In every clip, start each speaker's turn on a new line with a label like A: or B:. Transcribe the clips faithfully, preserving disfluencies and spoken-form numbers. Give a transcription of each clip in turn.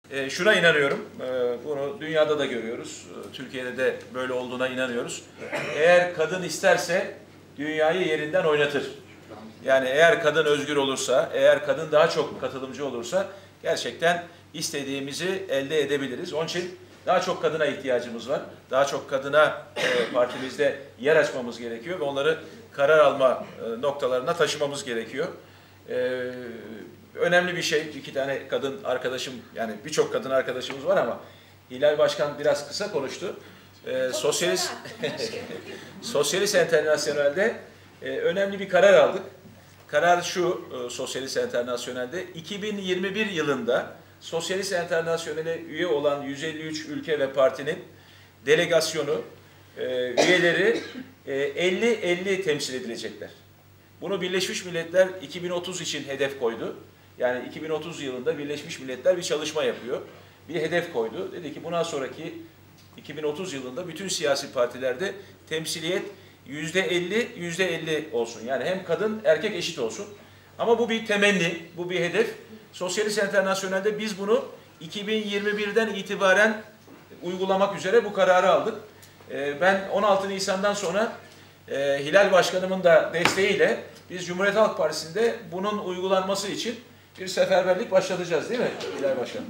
A: E, şuna inanıyorum, e, bunu dünyada da görüyoruz, e, Türkiye'de de böyle olduğuna inanıyoruz. Eğer kadın isterse dünyayı yerinden oynatır. Yani eğer kadın özgür olursa, eğer kadın daha çok katılımcı olursa gerçekten istediğimizi elde edebiliriz. Onun için daha çok kadına ihtiyacımız var. Daha çok kadına e, partimizde yer açmamız gerekiyor ve onları karar alma e, noktalarına taşımamız gerekiyor. E, önemli bir şey. İki tane kadın arkadaşım, yani birçok kadın arkadaşımız var ama Hilal Başkan biraz kısa konuştu. E, Sosyalist Sosyalist Enternasyonel'de e, önemli bir karar aldık. Karar şu, e, Sosyalist Enternasyonel'de iki bin yirmi bir yılında Sosyalist Enternasyonel'e üye olan yüz elli üç ülke ve partinin delegasyonu, e, üyeleri e, elli elli temsil edilecekler. Bunu Birleşmiş Milletler iki bin otuz için hedef koydu. Yani iki bin otuz yılında Birleşmiş Milletler bir çalışma yapıyor. Bir hedef koydu. Dedi ki bundan sonraki iki bin otuz yılında bütün siyasi partilerde temsiliyet yüzde elli, yüzde elli olsun. Yani hem kadın erkek eşit olsun. Ama bu bir temenni, bu bir hedef. Sosyalist Enternasyonel'de biz bunu iki bin yirmi birden itibaren uygulamak üzere bu kararı aldık. Ben on altı Nisan'dan sonra Hilal Başkanımın da desteğiyle biz Cumhuriyet Halk Partisi'nde bunun uygulanması için bir seferberlik başlatacağız, değil mi Hilal Başkanım?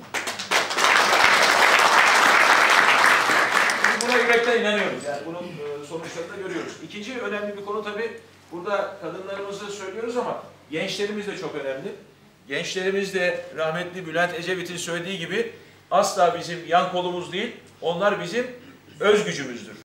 A: Buna yürekten inanıyoruz. Yani bunun sonuçlarını da görüyoruz. İkinci önemli bir konu tabii, burada kadınlarımızı söylüyoruz ama gençlerimiz de çok önemli. Gençlerimiz de rahmetli Bülent Ecevit'in söylediği gibi asla bizim yan kolumuz değil, onlar bizim öz gücümüzdür.